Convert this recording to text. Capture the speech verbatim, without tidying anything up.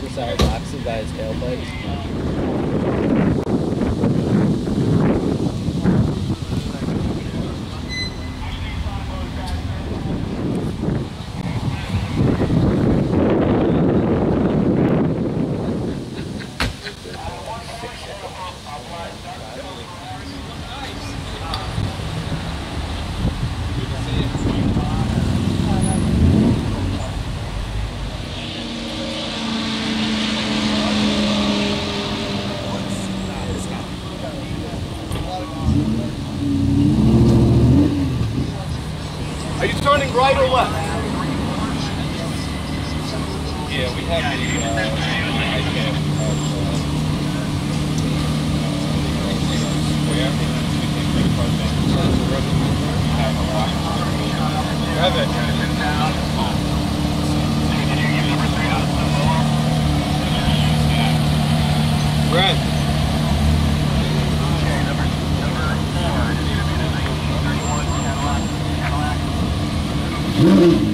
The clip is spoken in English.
Sorry, boxing by his tailpipe. Are you turning right or left? Yeah, we have the uh, iPad square. We can bring it front back. Have a rock. Have it. Brent. Mm-hmm.